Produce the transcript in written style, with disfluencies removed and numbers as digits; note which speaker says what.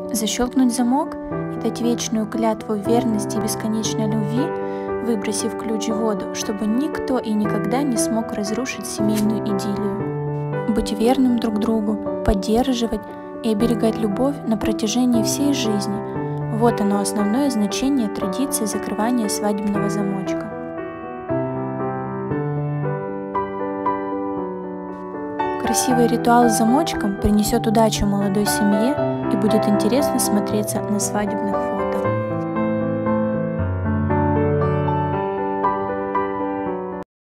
Speaker 1: Защелкнуть замок и дать вечную клятву верности и бесконечной любви, выбросив ключ в воду, чтобы никто и никогда не смог разрушить семейную идиллию. Быть верным друг другу, поддерживать и оберегать любовь на протяжении всей жизни – вот оно основное значение традиции закрывания свадебного замочка. Красивый ритуал с замочком принесет удачу молодой семье и будет интересно смотреться на свадебных фото.